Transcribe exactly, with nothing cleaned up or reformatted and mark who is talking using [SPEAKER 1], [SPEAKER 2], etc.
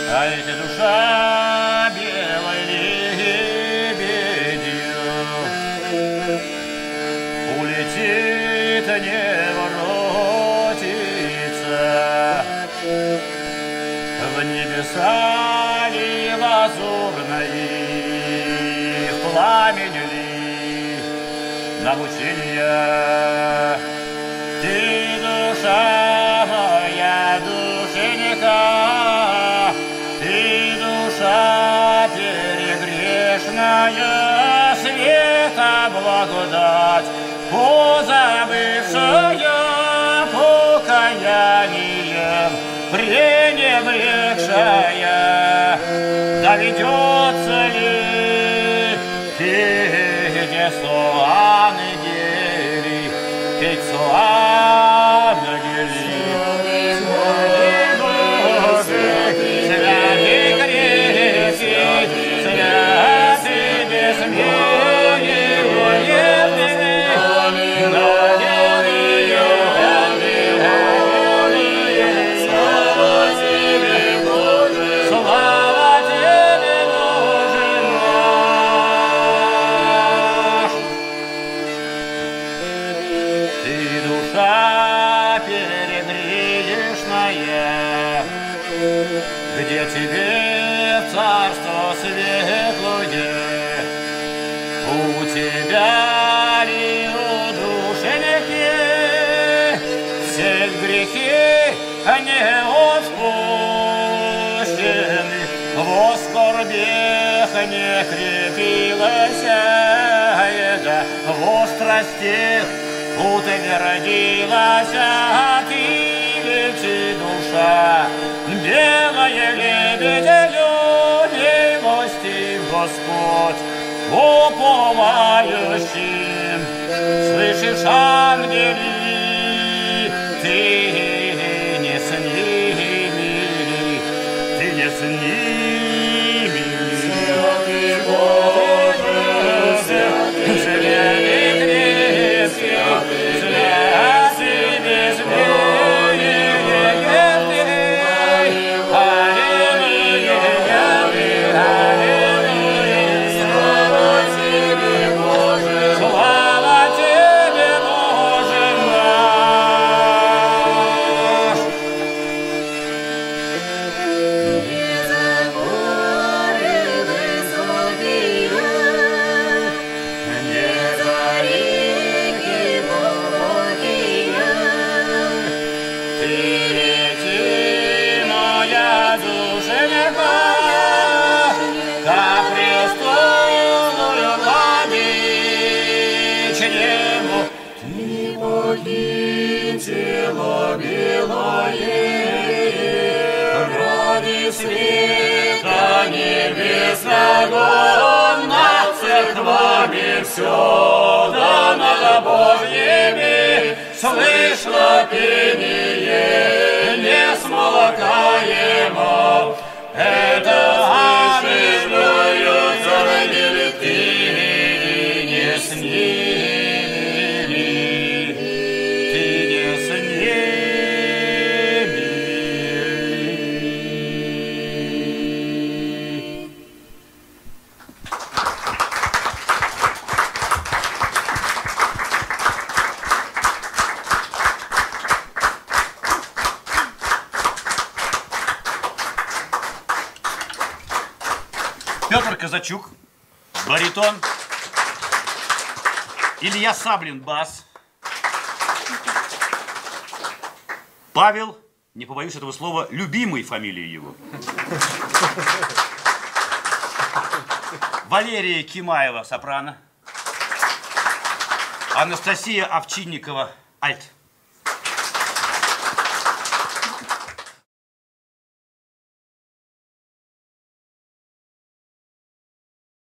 [SPEAKER 1] А ведь душа белой лебедью улетит, не воротится в небеса ли лазурной, в пламень ли научения. Ты душа моя, душенька, ты душа перегрешная, света благодать, позабывшая покаянием, пренебрегшая, доведется ли петь ангели, петь ангели. Где тебе в царство светлое, у тебя ли, у душеньки, все грехи не отпущены, во скорбях не крепилась, во страстях утвердилась, а ты лети, душа, белая лебедя, милостив Господь, уповающим, слышишь, ангели, ты не с ними, ты не с ними. Святый Боже, святый, святый крепкий, святый безмерный, тело белое, ради света небесного, над церквами все, да над Божьими слышно пение, не смолкаемо. Это оживляются ангелы, ты не с ними.
[SPEAKER 2] Петр Казачук, баритон. Илья Саблин, бас. Павел, не побоюсь этого слова, любимой фамилии его. Валерия Кимаева, сопрано. Анастасия Овчинникова, альт.